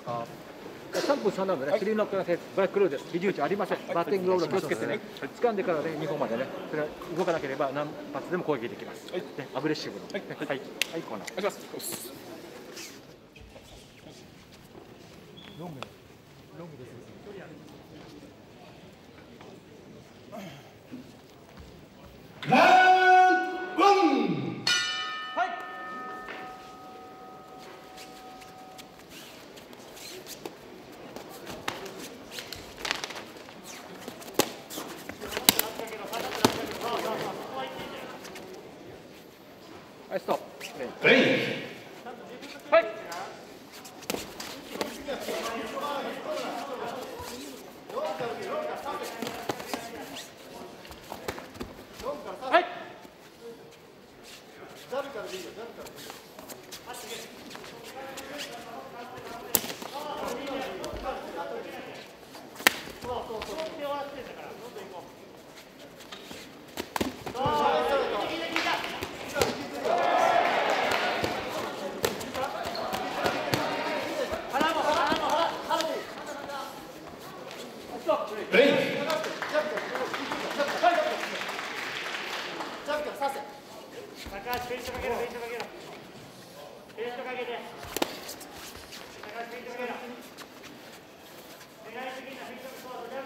3分3なのでね、3ノックのブラックルールです。肘打ちありません。バッティングロール気をつけてね、掴んでからね、2本までね、それは動かなければ何発でも攻撃できます。ね、アグレッシブの。はい、はい、コーナー。お願いします。ロングです。 ラウンドワン。 はい、ストップ。 ブレイク。 はい。はい。 ブレイク。 高橋フェイントかけろ、フェイントかけろ。フェイントかけて。高橋フェイントかけろ。狙いすぎなフェイントかけろ。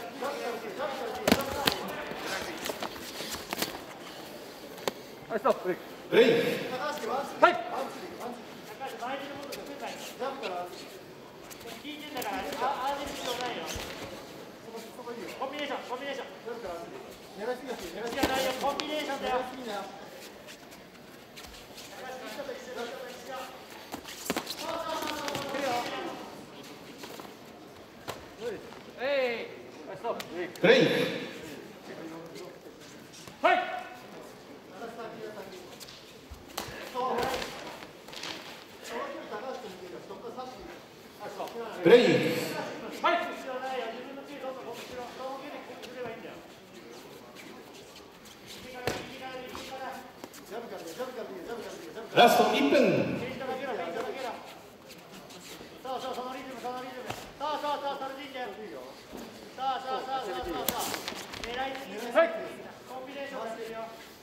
はい、ストップ。 ブレイク。 はい。 高橋前にのこと作んないよ。聞いてんだから、ああいう必要ないよ。コンビネーション、コンビネーション。いやないよ、コンビネーションだよ。 ブレイク。 はい。 ブレイク。 はい。 ラスト1分。 そうそう、そのリズム、そのリズム。そうそうそう、それでいいんだよ。そうそうそうそうそう。狙いすぎ。はい。コンビネーションやってるよ。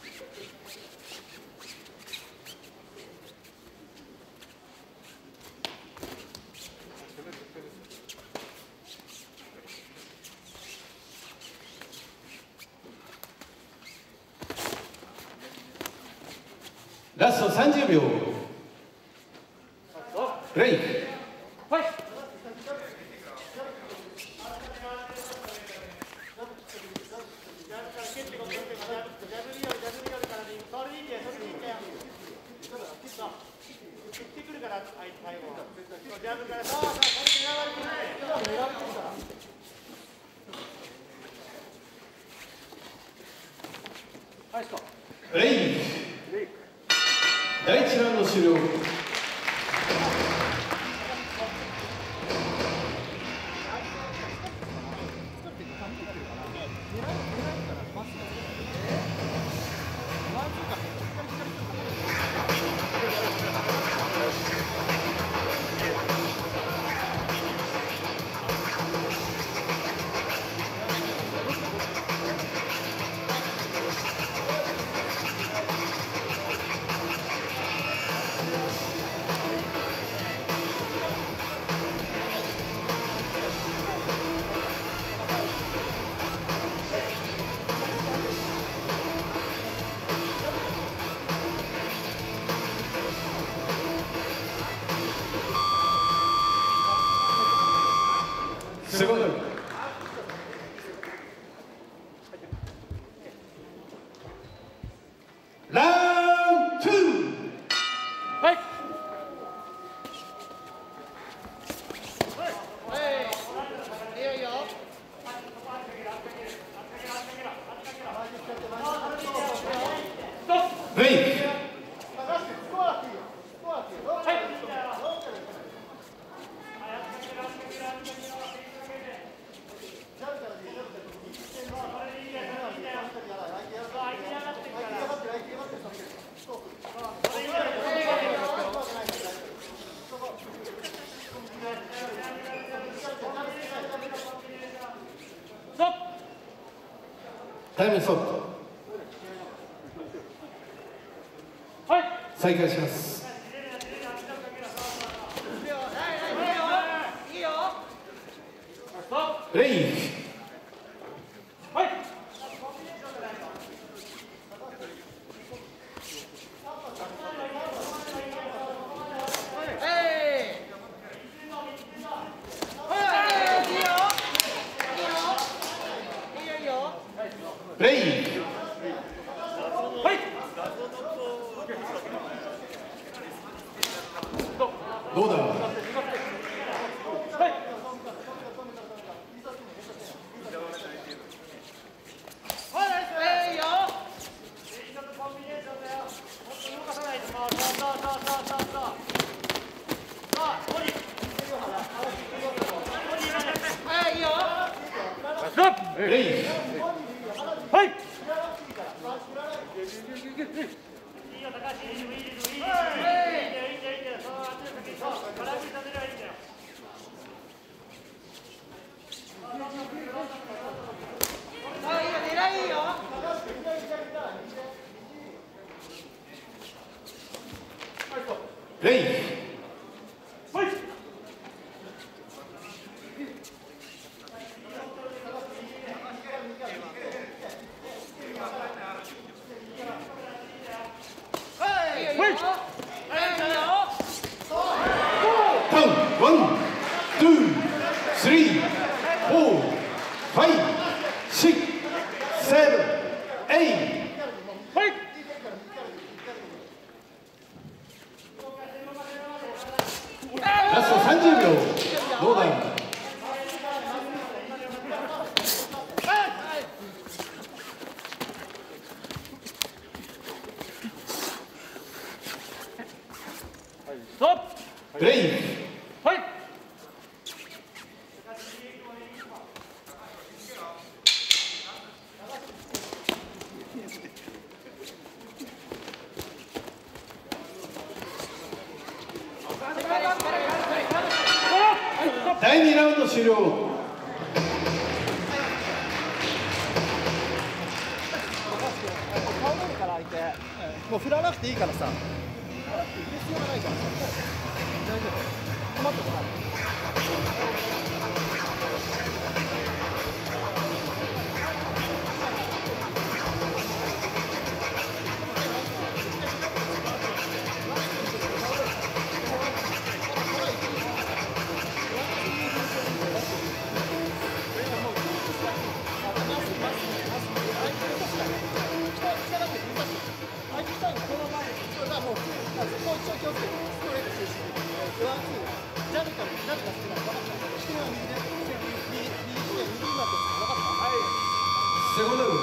ラスト30秒。ブレイク。 はい。 ブレイク。第1ラウンド終了。すごい。ラウンド2。 はい。 ブレイク。 タイムストップ。 はい。 再開します。ブレイク。 はい。 ブレイク。 はい。 どうだ。ブレイク。 はい。 ブレイク。 はい。 カウント、ワン、ツー、スリー、フォー、ファイブ、シックス、セブン、エイト。 はい。 ラスト30秒。どうだ。 ストップ。 ブレイク。 はい。 第2ラウンド終了。 もう振らなくていいからさ。振る必要がないからさ。大丈夫。困ってこない。 セコンドル。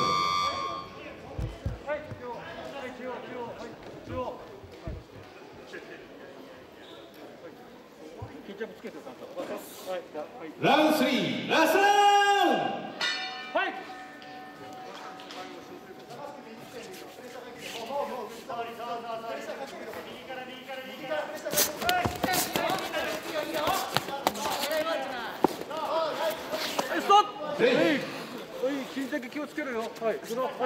ラウンド3、ラストラウンド。 はい。ストップ。 ブレイク。 はい、金だけ気をつけるよ。はい、はい。 はい。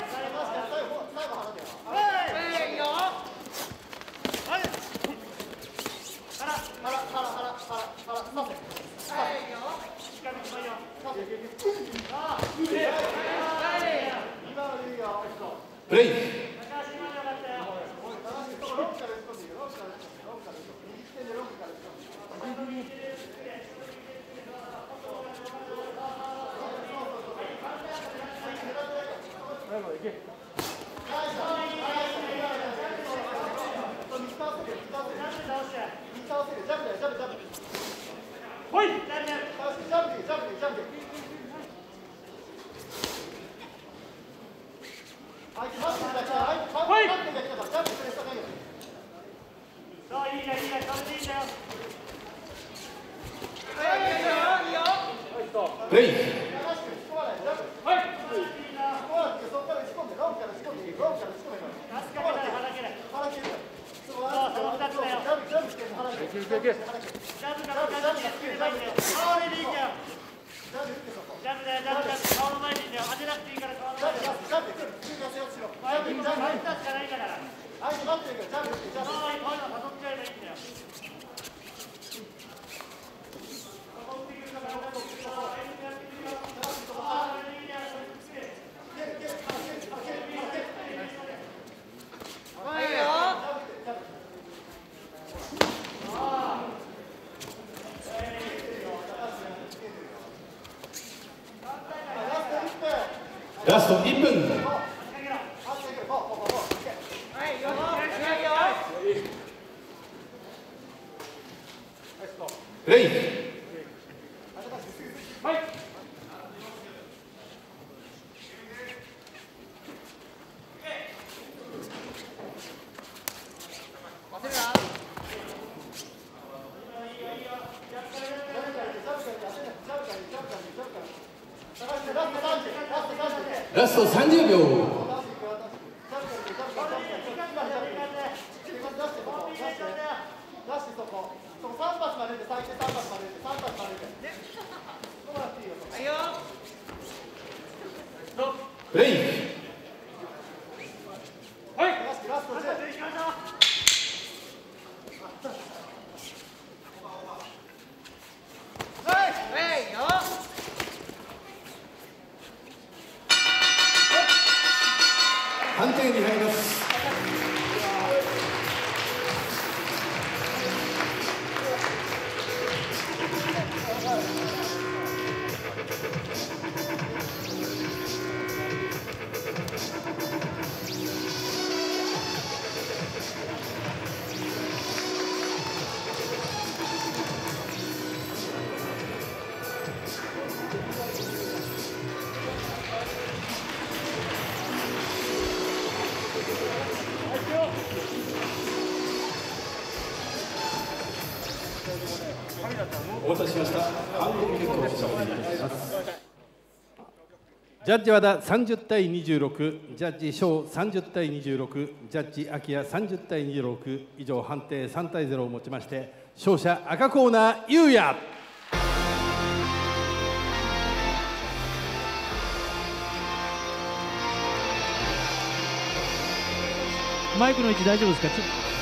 ブレイク。 はい。 ブレイク。 顔の前にいるよ。当てなくていいから顔の前に。ジャンプ来る。相手しかないから。相手待ってるからジャンプ。こういうの誘っちゃえばいいんだよ。 ラスト1分。レイ。ラスト30秒。プレイ。判定に入ります。お待たせしました。判定結果を紹介します。ジャッジ和田30対26、ジャッジ翔30対26、ジャッジ秋谷30対26、以上判定3対0をもちまして、勝者赤コーナー優也。 マイクの位置大丈夫ですか？